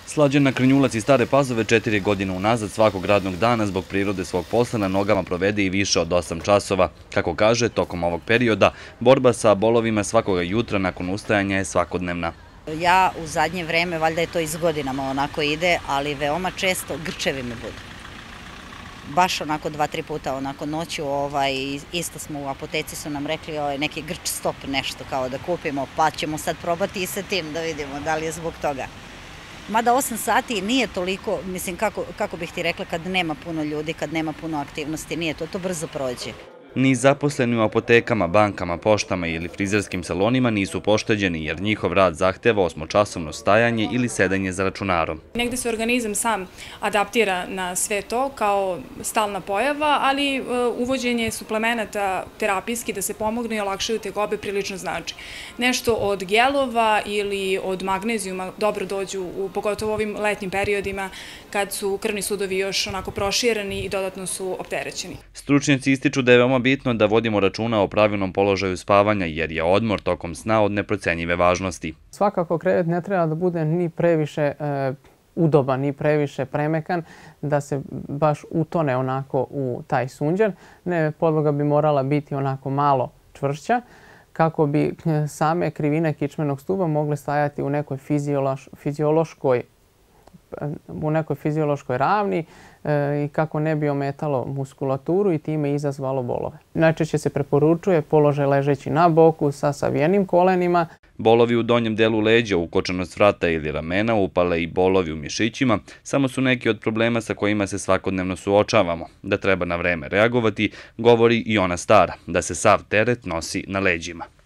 Slađana Krnjulac iz Stare Pazove 4 godine unazad svakog radnog dana zbog prirode svog posla na nogama provede i više od 8 časova. Kako kaže, tokom ovog perioda borba sa bolovima svakoga jutra nakon ustajanja je svakodnevna. Ja u zadnje vreme, valjda je to iz godinama onako ide, ali veoma često grčevi me budu. Baš onako 2-3 puta onako noću, isto smo u apoteci su nam rekli neki grč stop nešto kao da kupimo, pa ćemo sad probati i sa tim da vidimo da li je zbog toga. Mada 8 sati nije toliko, mislim kako bih ti rekla, kad nema puno ljudi, kad nema puno aktivnosti, nije to brzo prođe. Ni zaposleni u apotekama, bankama, poštama ili frizerskim salonima nisu pošteđeni jer njihov rad zahteva 8-časovno stajanje ili sedanje za računarom. Negde se organizam sam adaptira na sve to kao stalna pojava, ali uvođenje suplemenata terapijski da se pomognu i olakšaju tegobe prilično znači. Nešto od gelova ili od magnezijuma dobro dođu, pogotovo u ovim letnjim periodima kad su krvni sudovi još onako prošireni i dodatno su opterećeni. Stručnjaci ističu da je veoma bitno da vodimo računa o pravilnom položaju spavanja jer je odmor tokom sna od neprocenjive važnosti. Svakako krevet ne treba da bude ni previše udoban, ni previše premekan, da se baš utone onako u taj sunđer. Ne, podloga bi morala biti onako malo čvršća kako bi same krivine kičmenog stuba mogle stajati u nekoj fiziološkoj ravni i kako ne bi ometalo muskulaturu i time izazvalo bolove. Najčešće se preporučuje položaj ležeći na boku sa savijenim kolenima. Bolovi u donjem delu leđa, ukočenost vrata ili ramena, upale i bolovi u mišićima samo su neki od problema sa kojima se svakodnevno suočavamo. Da treba na vreme reagovati, govori i ona stara, da se sav teret nosi na leđima.